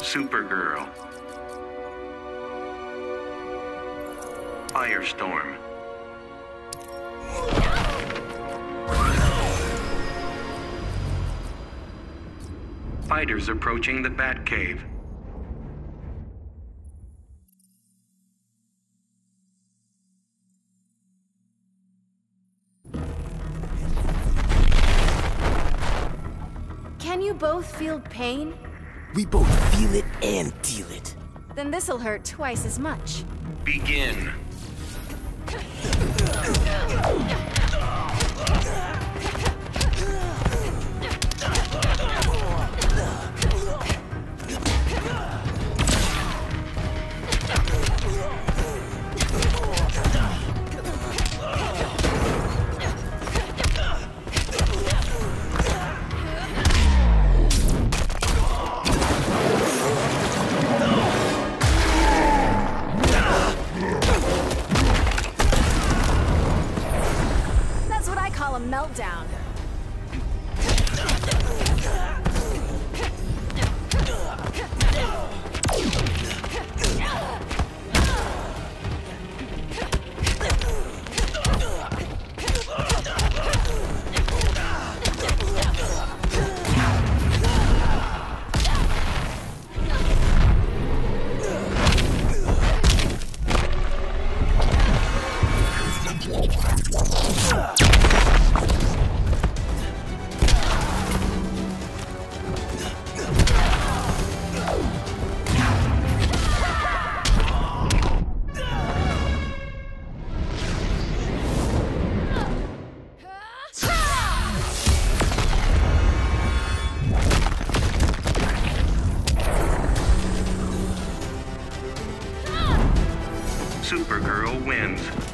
Supergirl. Firestorm. Fighters approaching the Batcave. Can you both feel pain? We both feel it and deal it. Then this'll hurt twice as much. Begin. Call a meltdown. Supergirl wins.